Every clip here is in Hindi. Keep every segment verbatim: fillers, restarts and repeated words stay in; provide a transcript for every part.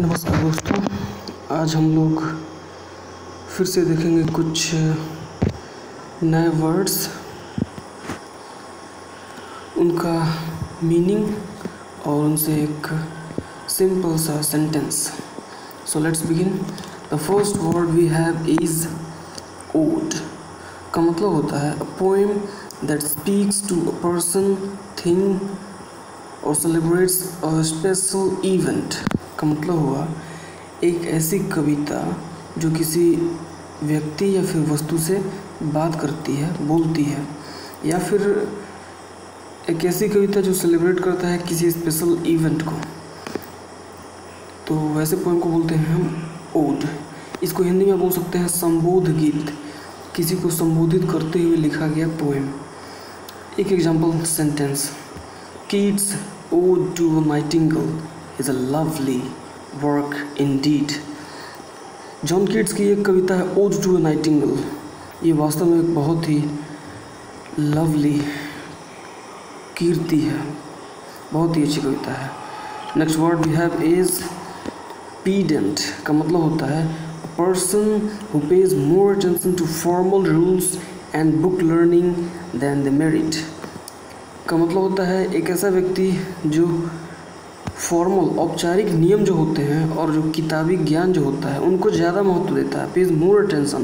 नमस्कार दोस्तों, आज हम लोग फिर से देखेंगे कुछ नए वर्ड्स, उनका मीनिंग और उनसे एक सिंपल सा sentence. So let's begin. The first word we have is ode. का मतलब होता है a poem that speaks to a person, thing और सेलिब्रेट्स अ स्पेशल इवेंट। का मतलब हुआ एक ऐसी कविता जो किसी व्यक्ति या फिर वस्तु से बात करती है, बोलती है, या फिर एक ऐसी कविता जो सेलिब्रेट करता है किसी स्पेशल इवेंट को। तो वैसे पोएम को बोलते हैं हम ओड। इसको हिंदी में बोल सकते हैं संबोध गीत, किसी को संबोधित करते हुए लिखा गया पोएम। एक example sentence, Keats ode to a nightingale is a lovely work indeed। John Keats की एक कविता है ओड टू अ नाइटिंगेल। ये वास्तव में एक बहुत ही लवली कीर्ति है, बहुत ही अच्छी कविता है। Next word we have is pedant. का मतलब होता है a person who pays more attention to formal rules and book learning than the merit। का मतलब होता है एक ऐसा व्यक्ति जो फॉर्मल औपचारिक नियम जो होते हैं और जो किताबी ज्ञान जो होता है उनको ज़्यादा महत्व देता है। पेज मोर अटेंशन,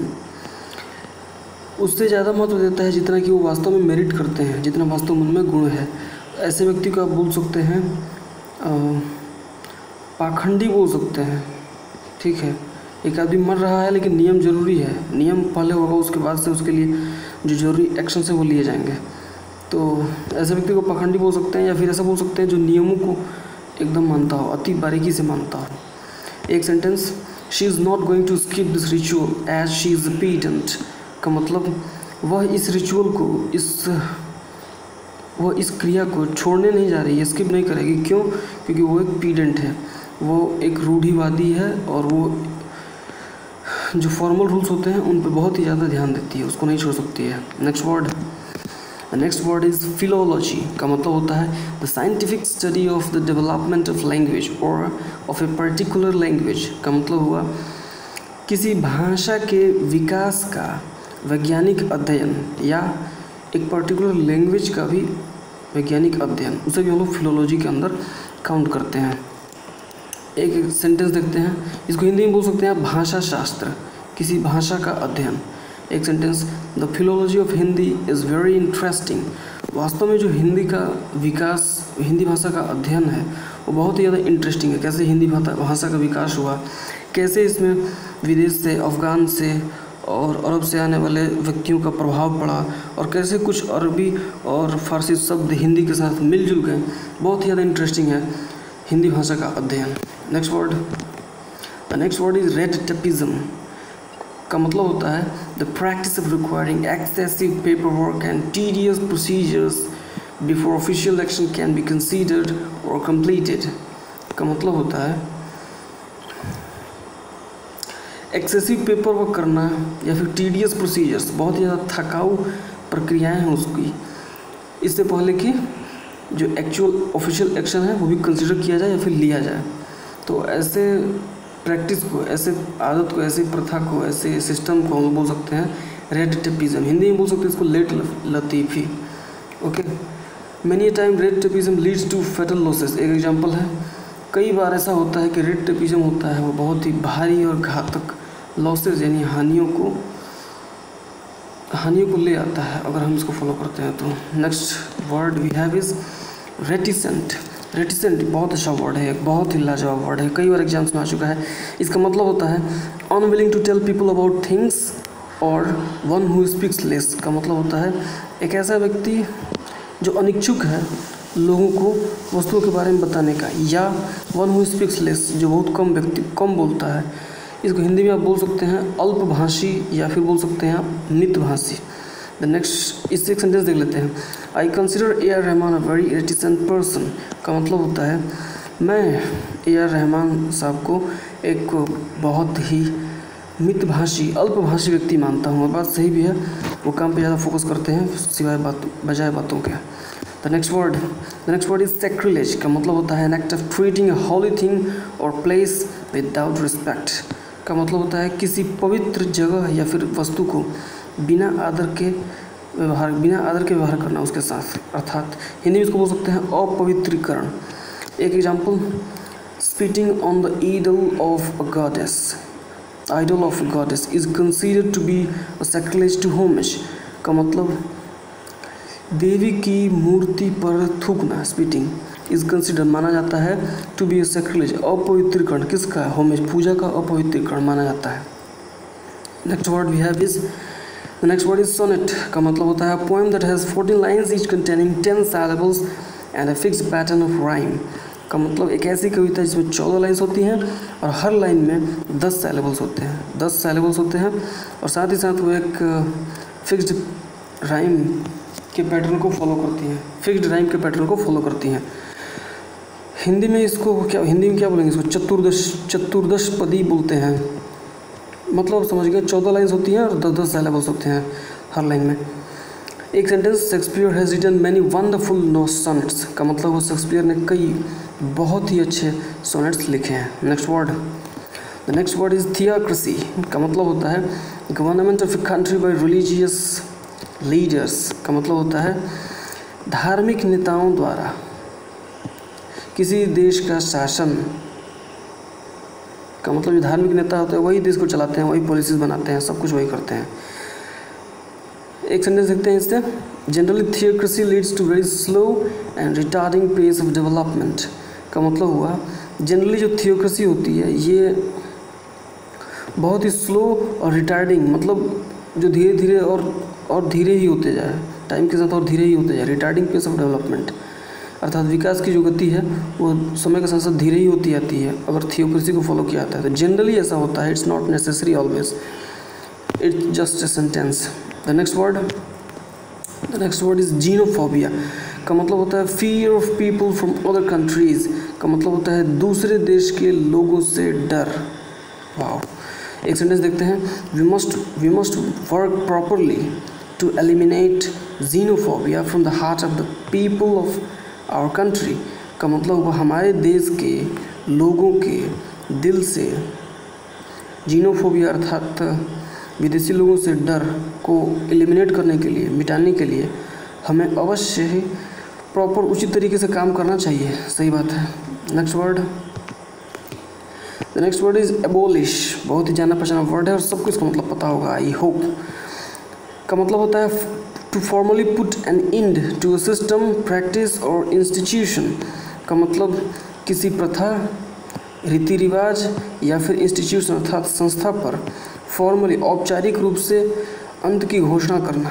उससे ज़्यादा महत्व देता है जितना कि वो वास्तव में मेरिट करते हैं, जितना वास्तव में उनमें गुण है। ऐसे व्यक्ति को आप बोल सकते हैं आ, पाखंडी बोल सकते हैं। ठीक है, एक आदमी मर रहा है लेकिन नियम ज़रूरी है, नियम पहले होगा उसके बाद से उसके लिए जो ज़रूरी एक्शन है वो लिए जाएंगे। तो ऐसे व्यक्ति को पाखंडी बोल सकते हैं, या फिर ऐसा बोल सकते हैं जो नियमों को एकदम मानता हो, अति बारीकी से मानता हो। एक sentence, she is not going to skip this ritual as she is a pedant. का मतलब वह इस रिचुअल को, इस वह इस क्रिया को छोड़ने नहीं जा रही है, स्किप नहीं करेगी। क्यों? क्योंकि वो एक पीडेंट है, वो एक रूढ़िवादी है और वो जो फॉर्मल रूल्स होते हैं उन पर बहुत ही ज़्यादा ध्यान देती है, उसको नहीं छोड़ सकती है। Next word next word is philology. का मतलब होता है the scientific study of the development of language और ऑफ ए पर्टिकुलर लैंग्वेज। का मतलब हुआ किसी भाषा के विकास का वैज्ञानिक अध्ययन या एक पर्टिकुलर लैंग्वेज का भी वैज्ञानिक अध्ययन, उसे भी हम लोग फिलोलॉजी के अंदर काउंट करते हैं। एक सेंटेंस देखते हैं, इसको हिंदी में बोल सकते हैं भाषा शास्त्र, किसी भाषा का अध्ययन। एक sentence, the philology of Hindi is very interesting. वास्तव में जो हिंदी का विकास, हिंदी भाषा का अध्ययन है वो बहुत ही ज़्यादा इंटरेस्टिंग है। कैसे हिंदी भाषा का विकास हुआ, कैसे इसमें विदेश से, अफ़गान से और अरब से आने वाले व्यक्तियों का प्रभाव पड़ा, और कैसे कुछ अरबी और फारसी शब्द हिंदी के साथ मिलजुल गए। बहुत ही ज़्यादा इंटरेस्टिंग है हिंदी भाषा का अध्ययन। Next word the next word is red tapism. का मतलब होता है the practice of requiring excessive paper work and tedious procedures before official action can be considered और कंप्लीटेड। का मतलब होता है एक्सेसिव पेपर वर्क करना या फिर टीडियस प्रोसीजर्स, बहुत ही ज़्यादा थकाऊ प्रक्रियाएं हैं उसकी, इससे पहले कि जो एक्चुअल ऑफिशियल एक्शन है वो भी कंसीडर किया जाए या फिर लिया जाए। तो ऐसे प्रैक्टिस को, ऐसे आदत को, ऐसे प्रथा को, ऐसे सिस्टम को हम बोल सकते हैं रेड टेपिज्म। हिंदी में बोल सकते हैं इसको लेट लतीफ़ी। Okay, many time red tapism leads to fatal losses. एक एग्जांपल है, कई बार ऐसा होता है कि रेड टेपिज्म होता है वो बहुत ही भारी और घातक लॉसेस यानी हानियों को हानियों को ले आता है अगर हम इसको फॉलो करते हैं तो। Next word we have is reticent. Reticent बहुत अच्छा वर्ड है, एक बहुत ही लाजवाब वर्ड है, कई बार एग्जाम्स में आ चुका है। इसका मतलब होता है unwilling to tell people about things और वन हु स्पीक्स लेस। का मतलब होता है एक ऐसा व्यक्ति जो अनिच्छुक है लोगों को वस्तुओं के बारे में बताने का, या वन हु स्पीक्स लेस जो बहुत कम व्यक्ति कम बोलता है। इसको हिंदी में आप बोल सकते हैं अल्पभाषी या फिर बोल सकते हैं आप मितभाषी। द नेक्स्ट, इससे एक सेंटेंस देख लेते हैं, I consider A R Rahman a very reticent person. का मतलब होता है मैं ए आर रहमान साहब को एक बहुत ही मितभाषी, अल्पभाषी व्यक्ति मानता हूँ। और बात सही भी है, वो काम पे ज़्यादा फोकस करते हैं सिवाय बात बजाय बातों के। The the next word the next word is sacrilege का मतलब होता है an act of treating a holy thing और प्लेस विदाउट रिस्पेक्ट का मतलब होता है किसी पवित्र जगह या फिर वस्तु को बिना आदर के व्यवहार बिना आदर के व्यवहार करना उसके साथ, अर्थात हिंदी में इसको बोल सकते हैं अपवित्रीकरण। एक example, spitting on the idol of a goddess idol of a goddess is considered to be a sacrilege to homage का मतलब देवी की मूर्ति पर थूकना, स्पीटिंग इज कंसिडर माना जाता है टू बी ए सैक्रिलेज, अपवित्रीकरण किसका, होमेज पूजा का अपवित्रीकरण माना जाता है। Next word we have is the next word is sonnet का मतलब होता है poem that has fourteen lines each containing ten syllables and a fixed pattern of rhyme का मतलब एक ऐसी कविता जिसमें चौदह लाइन्स होती हैं और हर लाइन में दस सैलेबल्स होते हैं दस सैलेबल्स होते हैं और साथ ही साथ वो एक फिक्स्ड राइम के पैटर्न को फॉलो करती हैं फिक्स्ड राइम के पैटर्न को फॉलो करती हैं। हिंदी में इसको क्या हिंदी में क्या बोलेंगे इसको चतुर्दश चतुर्दश पदी बोलते हैं। मतलब समझ गए, चौदह लाइन्स होती हैं और दस दस सैलेबल्स होते हैं हर लाइन में। एक sentence, Shakespeare has written many wonderful no sonnets का मतलब वो शेक्सपियर ने कई बहुत ही अच्छे सोनेट्स लिखे हैं। Next word the next word is theocracy का मतलब होता है government of a country by religious leaders का मतलब होता है धार्मिक नेताओं द्वारा किसी देश का शासन का मतलब जो धार्मिक नेता होते हैं वही देश को चलाते हैं, वही पॉलिसीज बनाते हैं, सब कुछ वही करते हैं। एक सेंटेंस देखते हैं इससे, generally theocracy leads to very slow and retarding pace of development का मतलब हुआ जनरली जो थियोक्रेसी होती है ये बहुत ही स्लो और रिटार्डिंग मतलब जो धीरे धीरे और और धीरे ही होते जाए, टाइम के साथ और धीरे ही होते जाए, रिटार्डिंग पेस ऑफ डेवलपमेंट अर्थात विकास की जो गति है वो समय के साथ साथ धीरे ही होती जाती है अगर थियोक्रेसी को फॉलो किया जाता है। तो जनरली ऐसा होता है, it's not necessary always, it's just a sentence. The next word the next word is xenophobia का मतलब होता है fear of people from other countries का मतलब होता है दूसरे देश के लोगों से डर। वाओ, एक सेंटेंस देखते हैं, we must we must work properly to eliminate xenophobia from the heart of the people of our country का मतलब वो हमारे देश के लोगों के दिल से जीनोफोबिया अर्थात विदेशी लोगों से डर को एलिमिनेट करने के लिए, मिटाने के लिए हमें अवश्य ही प्रॉपर उचित तरीके से काम करना चाहिए। सही बात है। Next word the next word is abolish, बहुत ही जाना पहचाना वर्ड है और सबको इसका मतलब पता होगा आई होप का मतलब होता है to formally put an end to a system practice और इंस्टीट्यूशन का मतलब किसी प्रथा, रीति रिवाज या फिर इंस्टीट्यूशन अर्थात संस्था पर फॉर्मली औपचारिक रूप से अंत की घोषणा करना।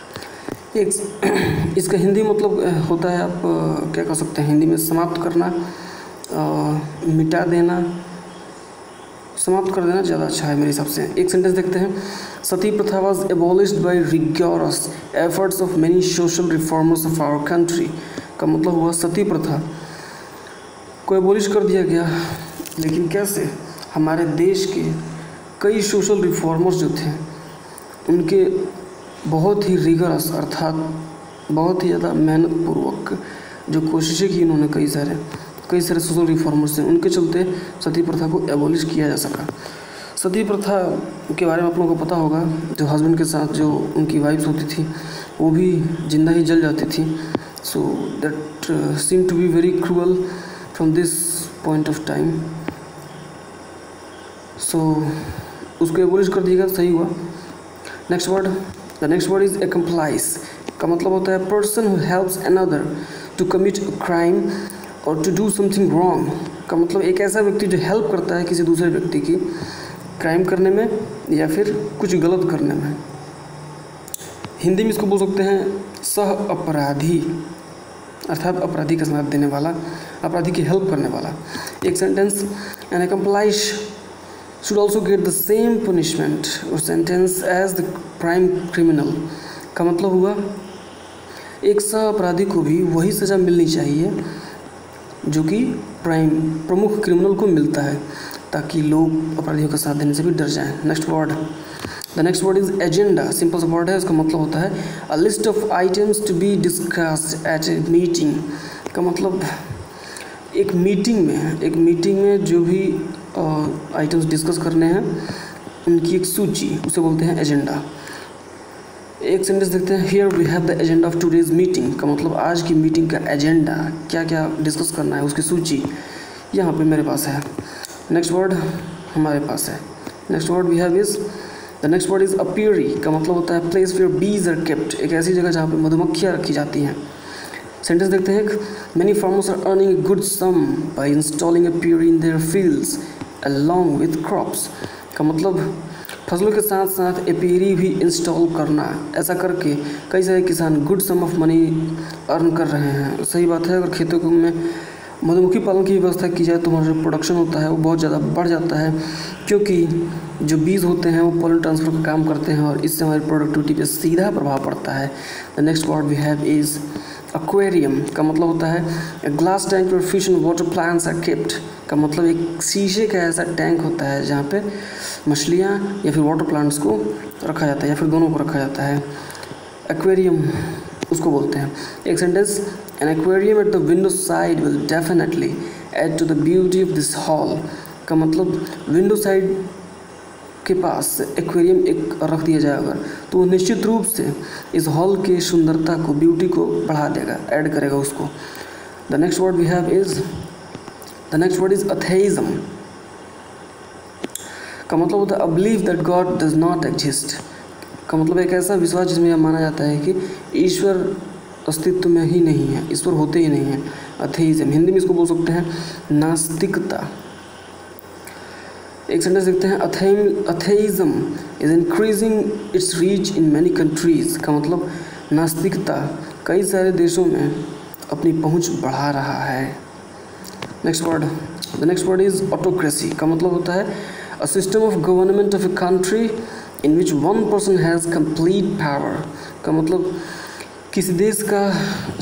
एक इसका हिंदी मतलब होता है, आप क्या कह सकते हैं हिंदी में, समाप्त करना, आ, मिटा देना, समाप्त कर देना ज़्यादा अच्छा है मेरे हिसाब से। एक सेंटेंस देखते हैं, sati pratha was abolished by rigorous efforts of many social reformers of our country का मतलब हुआ सती प्रथा को एबॉलिश कर दिया गया, लेकिन कैसे, हमारे देश के कई सोशल रिफॉर्मर्स जो थे उनके बहुत ही रिगरस अर्थात बहुत ही ज़्यादा मेहनत पूर्वक जो कोशिशें की उन्होंने, कई सारे कई सारे सोशल रिफॉर्मर्स हैं, उनके चलते सती प्रथा को एबॉलिश किया जा सका। सती प्रथा के बारे में आप लोगों को पता होगा, जो हस्बैंड के साथ जो उनकी वाइफ्स होती थी वो भी जिंदा ही जल जाती थी। So that seem to be very cruel from this point of time. So उसको एबॉलिश कर दिया, सही हुआ। Next word the next word is accomplice का मतलब होता है person who helps another to commit a crime और टू डू समथिंग रॉन्ग का मतलब एक ऐसा व्यक्ति जो हेल्प करता है किसी दूसरे व्यक्ति की क्राइम करने में या फिर कुछ गलत करने में। हिंदी में इसको बोल सकते हैं सह अपराधी अर्थात अपराधी का साथ देने वाला, अपराधी की हेल्प करने वाला। एक sentence, an accomplice should also get the same punishment or sentence as the prime criminal का मतलब हुआ एक सह अपराधी को भी वही सज़ा मिलनी चाहिए जो कि प्राइम प्रमुख क्रिमिनल को मिलता है, ताकि लोग अपराधियों का साथ देने से भी डर जाएं। Next word the next word is agenda. Simple सा वर्ड है, उसका मतलब होता है a list of items to be discussed at a meeting. का मतलब एक मीटिंग में एक मीटिंग में जो भी आइटम्स डिस्कस करने हैं उनकी एक सूची, उसे बोलते हैं एजेंडा। एक सेंटेंस देखते हैं, here we have the agenda of today's meeting. का मतलब आज की मीटिंग का एजेंडा, क्या क्या डिस्कस करना है उसकी सूची यहाँ पे मेरे पास है। नेक्स्ट वर्ड हमारे पास है, next word we have is the next word is apiary. का मतलब होता है place where bees are kept, एक ऐसी जगह जहाँ पे मधुमक्खियाँ रखी जाती हैं। सेंटेंस देखते हैं, many farmers are earning a good sum by installing apiary in their fields along with crops. का मतलब फसलों के साथ साथ एपीरी भी इंस्टॉल करना, ऐसा करके कई सारे किसान good sum of money earn कर रहे हैं। सही बात है, अगर खेतों में मधुमक्खी पालन की व्यवस्था की जाए तो हमारा जो प्रोडक्शन होता है वो बहुत ज़्यादा बढ़ जाता है, क्योंकि जो बीज होते हैं वो पोलन ट्रांसफ़र का काम करते हैं और इससे हमारी प्रोडक्टिविटी पे सीधा प्रभाव पड़ता है। The next word we have is aquarium. का मतलब होता है glass tank for fish and water plants are kept. का मतलब एक शीशे का ऐसा टैंक होता है जहाँ पे मछलियाँ या फिर वाटर प्लांट्स को रखा जाता है या फिर दोनों को रखा जाता है, एक्वेरियम उसको बोलते हैं। एक sentence, an aquarium at the window side will definitely add to the beauty of this hall. का मतलब विंडो साइड के पास एक्वेरियम एक रख दिया जाए अगर, तो वो निश्चित रूप से इस हॉल की सुंदरता को, ब्यूटी को बढ़ा देगा, ऐड करेगा उसको। The next word we have is the next word is atheism. का मतलब होता है a believe that God does not exist. का मतलब एक ऐसा विश्वास जिसमें यह माना जाता है कि ईश्वर अस्तित्व में ही नहीं है, ईश्वर होते ही नहीं है। अथेइज्म हिंदी में इसको बोल सकते हैं नास्तिकता। एक सेंटेंस देखते हैं, atheism is increasing its reach in many countries. का मतलब नास्तिकता कई सारे देशों में अपनी पहुंच बढ़ा रहा है। Next word the next word is autocracy. का मतलब होता है a system of government of a country in which one person has complete power. का मतलब किसी देश का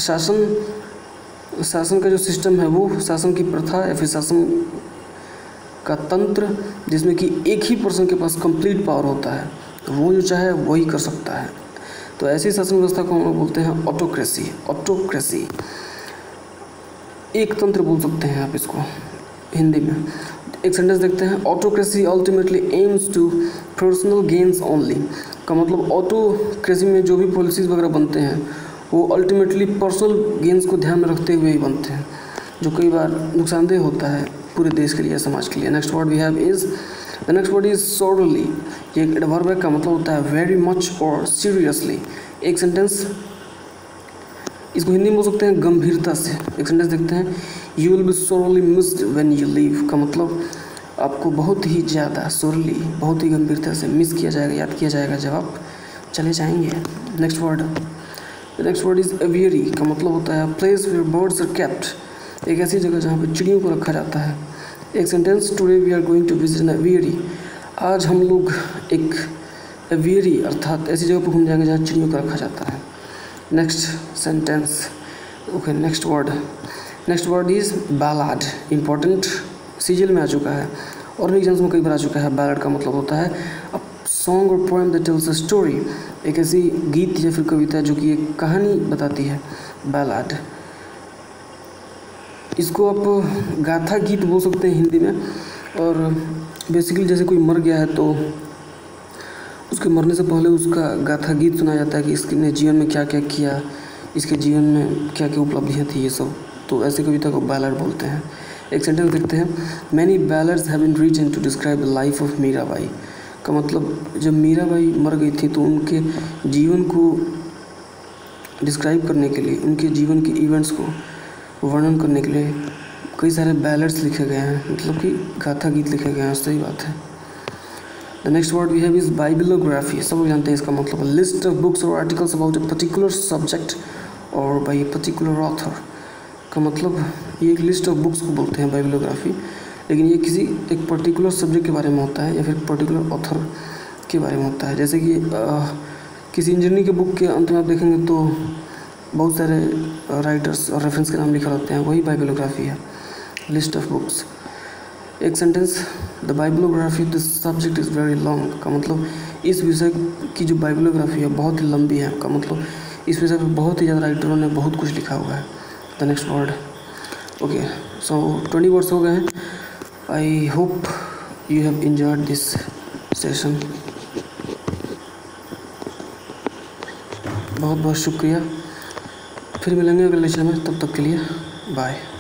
शासन शासन का जो सिस्टम है वो शासन की प्रथा या फिर शासन का तंत्र जिसमें कि एक ही पर्सन के पास कंप्लीट पावर होता है, तो वो जो चाहे वही कर सकता है। तो ऐसी शासन व्यवस्था को हम लोग बोलते हैं ऑटोक्रेसी। ऑटोक्रेसी एक तंत्र बोल सकते हैं आप इसको हिंदी में। एक सेंटेंस देखते हैं, autocracy ultimately aims to personal gains only. का मतलब ऑटोक्रेसी में जो भी पॉलिसीज़ वगैरह बनते हैं वो अल्टीमेटली पर्सनल गेन्स को ध्यान में रखते हुए ही बनते हैं, जो कई बार नुकसानदेह होता है पूरे देश के लिए, समाज के लिए। Next word we have is the next word is sorely. ये एक एडवर्ब है, का मतलब होता है वेरी मच और सीरियसली। एक सेंटेंस इसको हिंदी में बोल सकते हैं गंभीरता से। एक सेंटेंस देखते हैं, you will be sorely missed when you leave. का मतलब आपको बहुत ही ज़्यादा सोरली, बहुत ही गंभीरता से मिस किया जाएगा, याद किया जाएगा जब आप चले जाएंगे। Next word the next word is aviary. का मतलब होता है place where birds are kept, एक ऐसी जगह जहाँ पे चिड़ियों को रखा जाता है। एक sentence, today we are going to visit an aviary. आज हम लोग एक एवियरी अर्थात ऐसी जगह पर घूम जाएंगे जहाँ चिड़ियों को रखा जाता है। Next sentence okay next word next word is ballad. Important सीजल में आ चुका है और भी एग्जाम्स में कई बार आ चुका है। बैलाड का मतलब होता है अ सॉन्ग और poem that tells a story, एक ऐसी गीत या फिर कविता जो कि एक कहानी बताती है, बैलाड। इसको आप गाथा गीत बोल सकते हैं हिंदी में। और बेसिकली जैसे कोई मर गया है तो उसके मरने से पहले उसका गाथा गीत सुनाया जाता है कि इसने जीवन में क्या क्या किया, इसके जीवन में क्या क्या उपलब्धियाँ थी, ये सब। तो ऐसे कविता को बैलाड बोलते हैं। एक सेंटेंस देखते हैं, many ballads have been written to describe the life of Mirabai. का मतलब जब मीराबाई मर गई थी तो उनके जीवन को डिस्क्राइब करने के लिए, उनके जीवन के इवेंट्स को वर्णन करने के लिए कई सारे बैलड्स लिखे गए हैं, मतलब कि गाथा गीत लिखे गए हैं। सही बात है। The next word we have is bibliography. सब लोग जानते हैं इसका मतलब लिस्ट ऑफ बुक्स और articles about a particular subject और बाई ए पर्टिकुलर ऑथर। का मतलब ये एक लिस्ट ऑफ बुक्स को बोलते हैं बाइबिलोग्राफी, लेकिन ये किसी एक पर्टिकुलर सब्जेक्ट के बारे में होता है या फिर पर्टिकुलर ऑथर के बारे में होता है। जैसे कि आ, किसी इंजीनियरिंग के बुक के अंत में आप देखेंगे तो बहुत सारे राइटर्स और रेफरेंस के नाम लिखे होते हैं, वही बाइबिलोग्राफी है, लिस्ट ऑफ बुक्स। एक sentence, the bibliography this subject is very long. का मतलब इस विषय की जो बायोग्राफी है बहुत ही लंबी है, का मतलब इस विषय पर बहुत ही ज़्यादा राइटरों ने बहुत कुछ लिखा हुआ है। The next word, okay, so twenty words हो गए हैं। I hope you have enjoyed this session. बहुत बहुत शुक्रिया। फिर मिलेंगे अगले लेक्चर में, तब तक के लिए बाय।